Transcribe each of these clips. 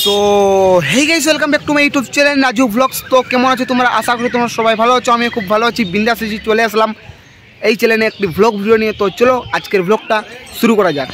So hey guys, welcome back to my YouTube channel Raju vlogs. তো কেমন আছো তোমরা? আশা করি তোমরা সবাই ভালো আছো। আমি খুব ভালো আছি, বিন্দাস আছি। চলে আসলাম এই চ্যানেলে একটি ব্লগ ভিডিও নিয়ে। তো চলো আজকের ব্লগটা শুরু করা যাক।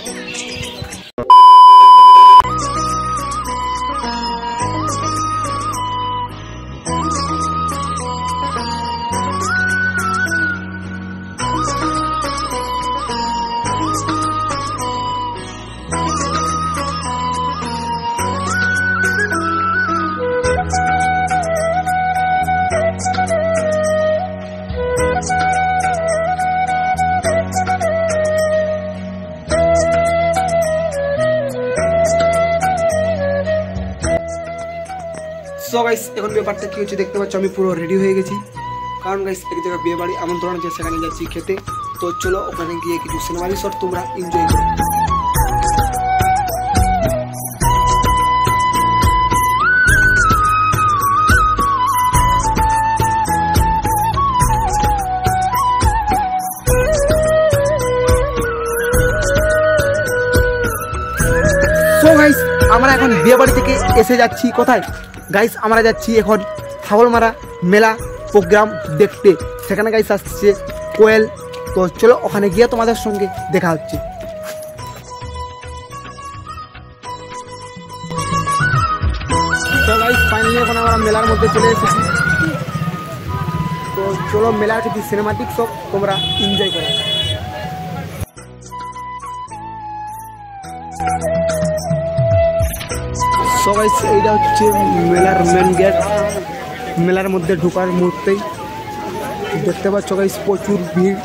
সো গাইস, এখন ব্যাপারটা কি হচ্ছে দেখতে পাচ্ছ, আমি পুরো রেডি হয়ে গেছি। কারণ গাইস এক জায়গায় বিয়ে বাড়ি আমন্ত্রণ আছে, সেখানে যাচ্ছি খেতে। তো চলো ওখানে গিয়ে কিছু সিনেমারি শট তোমরা এনজয় করো। সো গাইস, আমরা এখন বিয়ে বাড়ি থেকে এসে যাচ্ছি কোথায় গাইস? আমরা যাচ্ছি এখন হাওলমারা মেলা প্রোগ্রাম দেখতে। সেখানে গাইস আসছে কোয়েল। তো চলো ওখানে গিয়ে তোমাদের সঙ্গে দেখা হচ্ছে। তো গাইস ফাইনালি এখন আমরা মেলার মধ্যে চলে এসেছি। তো চলো মেলার কিছু সিনেমাটিক সব তোমরা এনজয় করো। সো গাইস, এইটা হচ্ছে মেলার মেন গেট। মেলার মধ্যে ঢোকার মুহূর্তেই দেখতে পাচ্ছ গাইস প্রচুর ভিড়।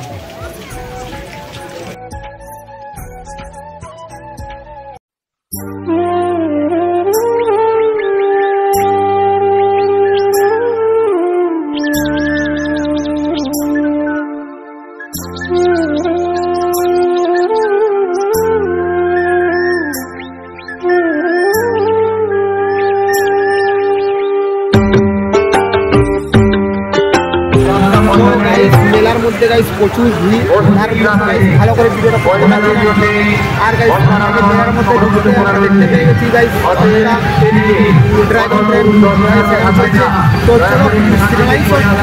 মেলার মধ্যে গাইস প্রচুর ভিড়। ভালো করে ভিডিওটা আর গাইস মেলার মধ্যে ঢুকতে আমরা দেখতে পেয়ে গেছি গাইস ড্রাগন ট্রেন। তো চলো সিনেমাই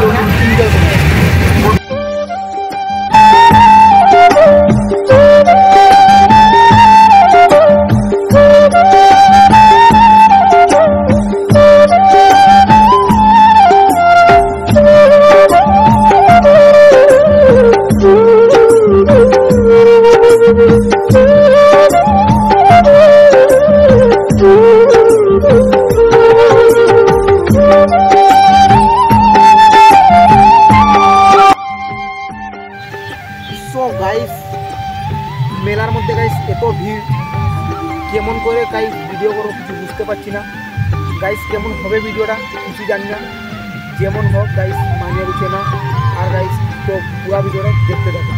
মেলার মধ্যে গাইস এত ভিড়, কেমন করে গাইস ভিডিও করো কিছু বুঝতে পারছি না। গাইস কেমন হবে ভিডিওটা কিছু জানি না। যেমন হোক গাইস মানিয়ে বুঝে না। আর গাইস তো পুরো ভিডিওটা দেখতে থাকো।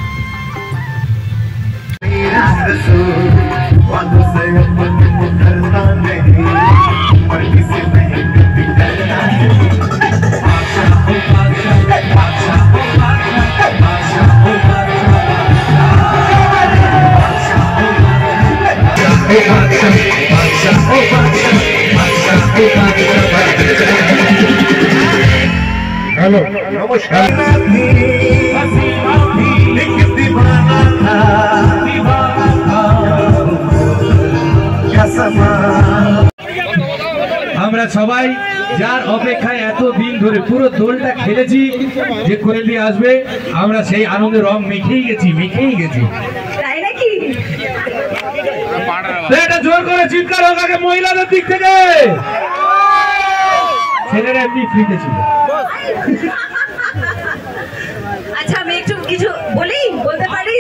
हेलो नमस्कार। আমরা সবাই যার অপেক্ষায় এত দিন ধরে পুরো দোলটা খেলেছি যে কোয়েলি আসবে, আমরা সেই আনন্দে রং মেখেই গেছি। তাই নাকি? এটা জোর করে চিৎকার হোক আগে মহিলাদের দিক থেকে। ছেলেরা এমনি ফ্রিতে ছিল। আচ্ছা আমি একটু কিছু বলতে পারি?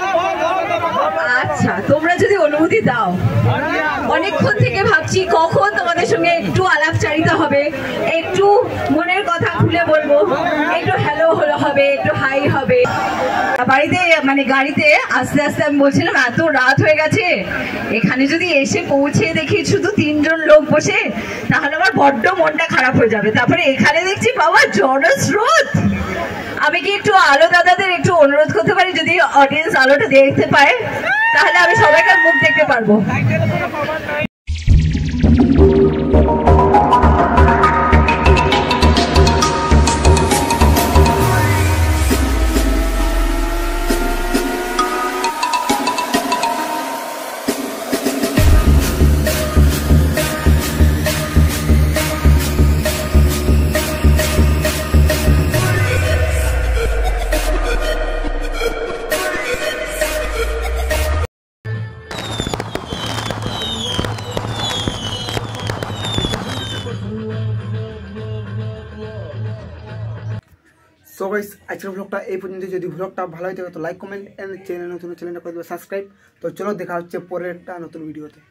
আচ্ছা তোমরা যদি অনুমতি দাও, অনেকক্ষণ থেকে ভাবছি কখন তোমাদের সঙ্গে একটু আলাপচারিতা হবে, একটু মনের কথা খুলে বলবো, একটু হ্যালো হবে, একটু হাই হবে। বাড়িতে মানে গাড়িতে আস্তে আস্তে আমি বলছিলাম এত রাত হয়ে গেছে, এখানে যদি এসে পৌঁছে দেখি শুধু 3 জন লোক বসে, তাহলে আমার বড্ড মনটা খারাপ হয়ে যাবে। তারপরে এখানে দেখছি বাবা জনস্রোত। আমি কি একটু আলো দাদাদের একটু অনুরোধ করতে পারি, যদি অডিয়েন্স আলোটা দেখতে পায় তাহলে আমি সবাইকার মুখ দেখতে পারবো। সো গাইস আজকের ব্লগটা এই পর্যন্ত। যদি ব্লগটা ভালো হয়ে থাকে তো লাইক কমেন্ট এন্ড চ্যানেল নতুন চ্যানেলটা করে দেবে সাবস্ক্রাইব। তো চলো দেখা হচ্ছে পরের একটা নতুন ভিডিওতে।